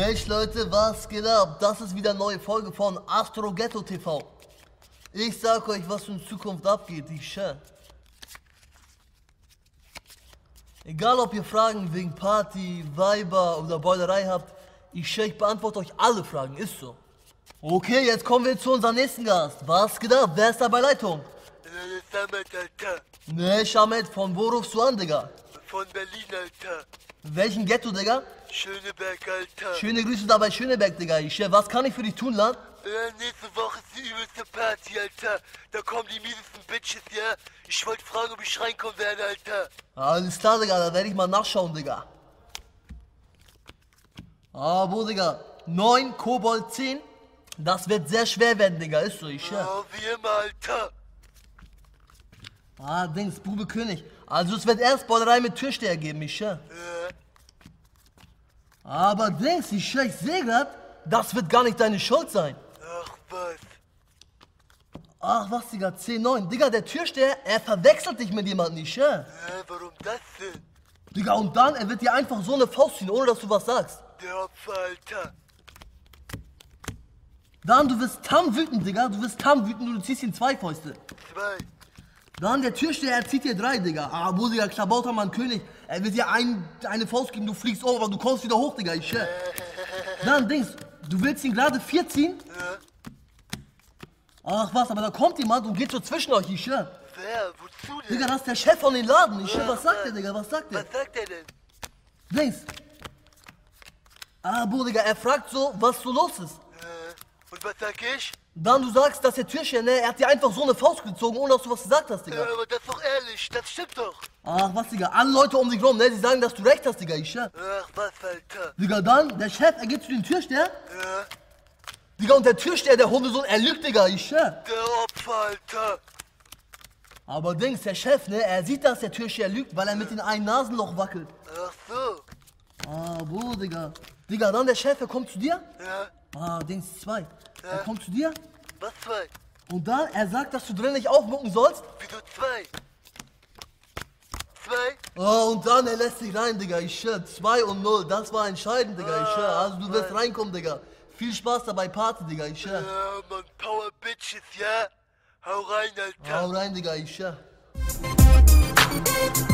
Mensch Leute, was geht ab? Das ist wieder eine neue Folge von Astro Ghetto TV. Ich sag euch, was in Zukunft abgeht, ich schwör. Egal ob ihr Fragen wegen Party, Weiber oder Beulerei habt, ich schwör, ich beantworte euch alle Fragen, ist so. Okay, jetzt kommen wir zu unserem nächsten Gast. Was geht ab? Wer ist da bei Leitung? Samet, Alter. Ne, Shamed, von wo rufst du an, Digga? Von Berlin, Alter. Welchen Ghetto, Digga? Schöneberg, Alter. Schöne Grüße da bei Schöneberg, Digga. Ich schwör, was kann ich für dich tun, Land? Nächste Woche ist die übelste Party, Alter. Da kommen die miesesten Bitches, ja? Ich wollte fragen, ob ich reinkommen werde, Alter. Alles klar, Digga, da werde ich mal nachschauen, Digga. Wo, Digga? 9, Kobold 10. Das wird sehr schwer werden, Digga, ist so, ich schwör. Oh, wie immer, Alter. Dings, Bube König. Also es wird erst Beulerei mit Türsteher geben, ich schwör. Aber Dings, ich schwör, ich seh grad, das wird gar nicht deine Schuld sein. Ach, was? Ach, was, Digga, 10, 9. Digga, der Türsteher, er verwechselt dich mit jemandem, ich schwör. Warum das denn? Digga, und dann, er wird dir einfach so eine Faust ziehen, ohne dass du was sagst. Der Opfer, Alter. Dann, du wirst tam wütend, Digga, du wirst tam wütend und du ziehst ihm 2 Fäuste. 2. Dann, der Türsteher, er zieht dir 3, Digga. Wo, Digga, Klabautermann König, er wird dir eine Faust geben, du fliegst um, aber du kommst wieder hoch, Digga, ich schwör. Dann, Dings, du willst ihn gerade 4 ziehen? Ach was, aber da kommt jemand und geht so zwischen euch, ich schwör. Wer? Wozu denn? Digga, das ist der Chef von den Laden, ich schwör, was sagt der, Digga, was sagt der? Was sagt er denn? Dings. Bo, Digga, er fragt so, was so los ist. Und was sag ich? Dann du sagst, dass der Türsteher, ne, er hat dir einfach so eine Faust gezogen, ohne dass du was gesagt hast, Digga. Aber das ist doch ehrlich, das stimmt doch. Ach was, Digga, alle Leute um dich rum, ne, die sagen, dass du recht hast, Digga, ich schwör. Ach, was, Alter. Digga, dann, der Chef, er geht zu dem Türsteher. Ja, Digga, und der Türsteher, der Hundesohn, er lügt, Digga, ich schwör. der Opfer, Alter. Aber Dings, der Chef, ne, er sieht, dass der Türsteher lügt, weil er mit dem einen Nasenloch wackelt. Ach so. Wo, Digga? Digga, dann der Chef, er kommt zu dir. Ja, Dings, 2. Er kommt zu dir. was 2? Und dann, er sagt, dass du drin nicht aufmucken sollst. Wieso 2? 2? Und dann, er lässt dich rein, Digga, ich schwör. 2 und 0, das war entscheidend, Digga, ich schwör. Also du wirst reinkommen, Digga. Viel Spaß dabei, Party, Digga, ich schwör. Ja, Mann, Power Bitches, ja? Hau rein, Alter. Hau rein, Digga, ich schwör.